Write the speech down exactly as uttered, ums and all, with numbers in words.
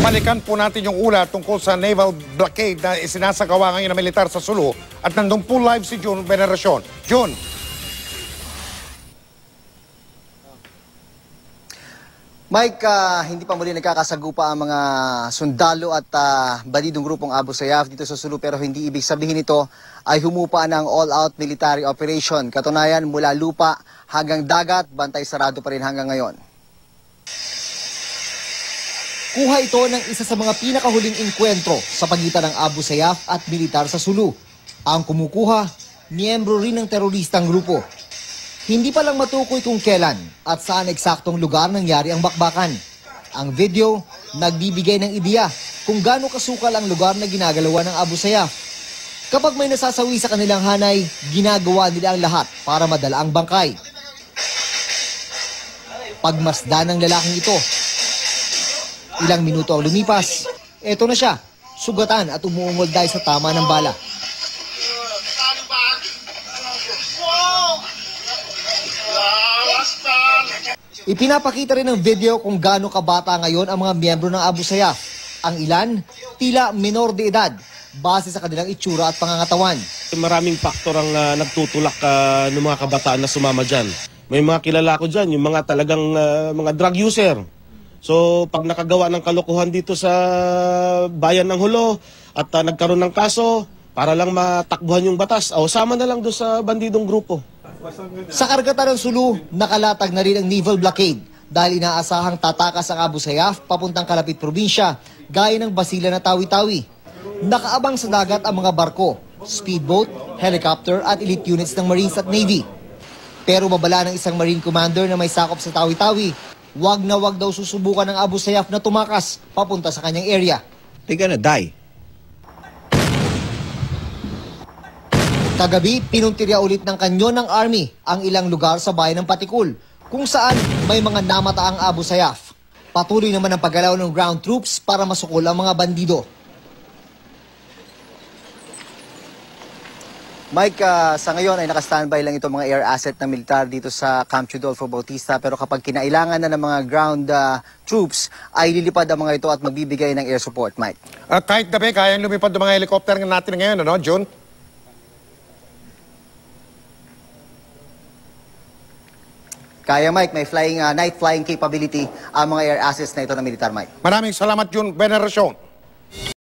Balikan po natin yung ulat tungkol sa naval blockade na isinasagawa ngayon ng militar sa Sulu. At nandun po live si June Veneracion. June. Mike, uh, hindi pa muli nagkakasagupa ang mga sundalo at uh, bandidong grupong Abu Sayyaf dito sa Sulu, pero hindi ibig sabihin ito ay humupa ng all-out military operation. Katunayan, mula lupa hanggang dagat, bantay sarado pa rin hanggang ngayon. Kuha ito ng isa sa mga pinakahuling engkwentro sa pagitan ng Abu Sayyaf at militar sa Sulu. Ang kumukuha, miyembro rin ng teroristang grupo. Hindi pa lang matukoy kung kailan at saan eksaktong lugar nangyari ang bakbakan. Ang video, nagbibigay ng ideya kung gaano kasukal ang lugar na ginagalawan ng Abu Sayyaf. Kapag may nasasawi sa kanilang hanay, ginagawa nila ang lahat para madala ang bangkay. Pagmasdan ng lalaking ito, ilang minuto ang lumipas, eto na siya, sugatan at umuungol dahil sa tama ng bala. Ipinapakita rin ng video kung gaano kabata ngayon ang mga miyembro ng Abu Sayyaf. Ang ilan, tila minor de edad, base sa kanilang itsura at pangangatawan. Maraming faktor ang uh, nagtutulak uh, ng mga kabataan na sumama dyan. May mga kilala ko dyan, yung mga talagang uh, mga drug user. So pag nakagawa ng kalokohan dito sa bayan ng Hulo at uh, nagkaroon ng kaso para lang matakbuhan yung batas, o sama na lang doon sa bandidong grupo. Sa karagatan ng Sulu, nakalatag na rin ang naval blockade dahil inaasahang tatakas ang Abu Sayyaf papuntang kalapit probinsya gaya ng Basila na Tawi-Tawi. Nakaabang sa dagat ang mga barko, speedboat, helicopter at elite units ng Marines at Navy. Pero babala ng isang Marine Commander na may sakop sa Tawi-Tawi, wag na wag daw susubukan ng Abu Sayyaf na tumakas papunta sa kanyang area. They're gonna die. Kagabi, pinuntirya ulit ng kanyon ng Army ang ilang lugar sa bayan ng Patikul, kung saan may mga namataang Abu Sayyaf. Patuloy naman ang paggalaw ng ground troops para masukol ang mga bandido. Mike, uh, sa ngayon ay naka-standby lang itong mga air asset ng militar dito sa Camp Chudolfo Bautista, pero kapag kinailangan na ng mga ground uh, troops, ay lilipad ang mga ito at magbibigay ng air support, Mike. Uh, kahit gabi, kaya lumipad ng mga helicopter natin ngayon, ano, June? Kaya, Mike, may flying, uh, night flying capability ang mga air assets na ito ng militar, Mike. Maraming salamat, June Veneracion.